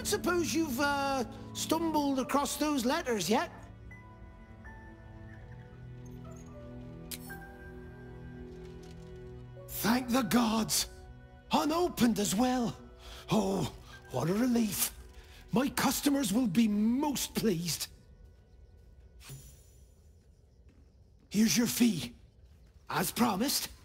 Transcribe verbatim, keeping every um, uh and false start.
suppose you've, uh, stumbled across those letters yet? Thank the gods! Unopened as well! Oh, what a relief! My customers will be most pleased. Here's your fee. As promised.